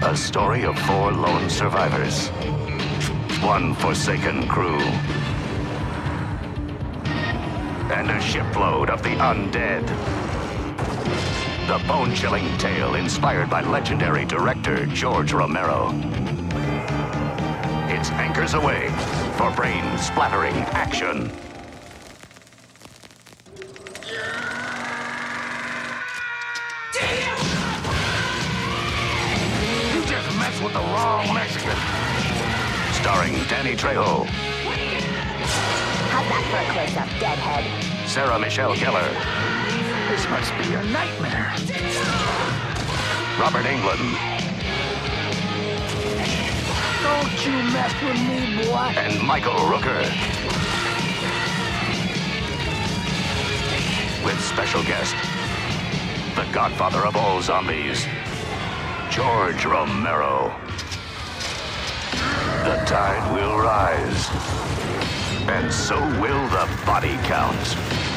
A story of 4 lone survivors. One forsaken crew. And a shipload of the undead. The bone-chilling tale inspired by legendary director George Romero. It's anchors away for brain-splattering action. You just messed with the wrong Mexican. Starring Danny Trejo. How's that for a close-up, deadhead? Sarah Michelle Gellar. This must be a nightmare. Robert Englund. Don't you mess with me, boy. And Michael Rooker. With special guest, the godfather of all zombies, George Romero. The tide will rise, and so will the body count.